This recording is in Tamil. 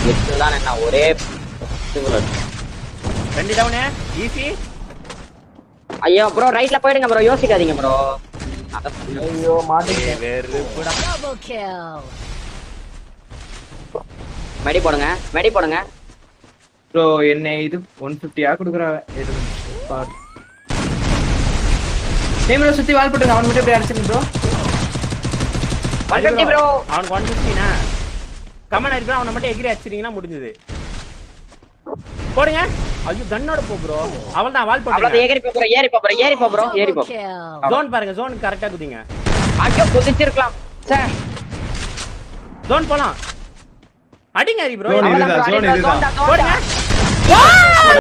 இதுதான் என்ன ஒரே ரெண்டு டவுன் ஈஸி. ஐயோ ப்ரோ ரைட்ல போயிடுங்க ப்ரோ, யோசிக்காதீங்க ப்ரோ. ஐயோ மாட்டிக்கிட்டேன். வெறுப்புடா. மெடி போடுங்க, மெடி போடுங்க. ப்ரோ என்ன இது 150 குடுக்குறாங்க. டீம்ல சுத்தி வால் போட்டுங்க. அவன் மட்டும் அப்படியே அடிச்சிருங்க ப்ரோ. 150 ப்ரோ. அவனுக்கு 150னா கமன் அடிப்பா. அவனை மட்டும் எகிரி அடிச்சிட்டீங்கன்னா முடிஞ்சது. போடுங்க. ஐயோ கன்னோட போ ப்ரோ. அவள்தான் வால் போடுங்க. அவ்வளவு ஏறி போ ப்ரோ, ஏறி போ ப்ரோ, ஏறி போ ப்ரோ, ஏறி போ. ஜோன் பாருங்க, ஜோன் கரெக்ட்டா குதிங்க. ஐயோ குதிச்சிருக்கலாம். சே ஜோன் போலாம். அடிங்க ஹரி ப்ரோ. ஜோன் இதுதான், ஜோன் இதுதான். போடுங்க.